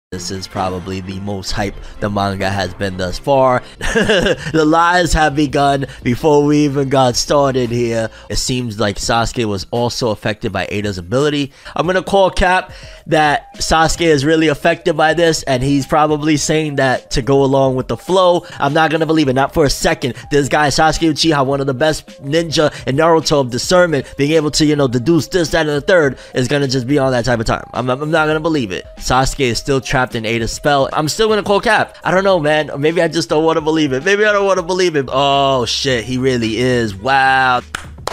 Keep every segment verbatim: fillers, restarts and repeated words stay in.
This is probably the most hype the manga has been thus far. The lies have begun before we even got started here. It seems like Sasuke was also affected by Ada's ability. I'm gonna call cap that Sasuke is really affected by this, and he's probably saying that to go along with the flow. I'm not gonna believe it, not for a second. This guy, Sasuke Uchiha, one of the best ninja in Naruto of discernment, being able to, you know, deduce this, that, and the third, is gonna just be on that type of time. I'm, I'm not gonna believe it. Sasuke is still trapped in Ada's spell. I'm still gonna call cap. I don't know, man. Or maybe I just don't want to believe it. Maybe I don't want to believe it. Oh shit, he really is. Wow.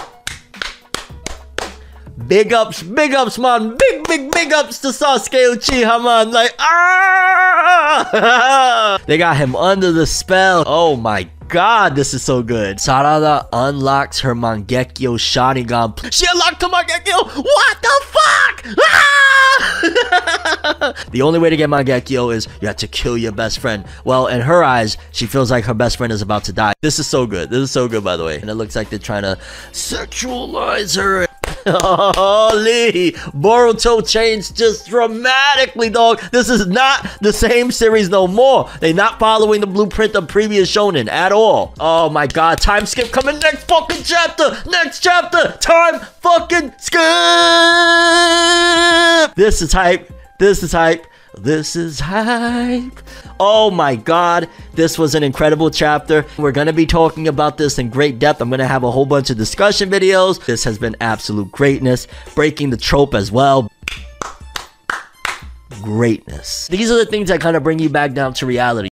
Big ups, big ups, man. Big, big, big ups to Sasuke Uchiha, man. Like, ah! They got him under the spell. Oh my god, this is so good. Sarada unlocks her Mangekyo Sharingan. She unlocked her Mangekyo. What the fuck? Ah! The only way to get Mangekyo is you have to kill your best friend. Well, in her eyes, she feels like her best friend is about to die. This is so good. This is so good, by the way. And it looks like they're trying to sexualize her. Holy, Boruto changed just dramatically, dog. This is not the same series no more. They're not following the blueprint of previous shonen at all. Oh my god, time skip coming next fucking chapter. Next chapter, time fucking skip. This is hype. This is hype. This is hype. Oh my god, this was an incredible chapter. We're gonna be talking about this in great depth. I'm gonna have a whole bunch of discussion videos. This has been absolute greatness, breaking the trope as well. Greatness. These are the things that kind of bring you back down to reality.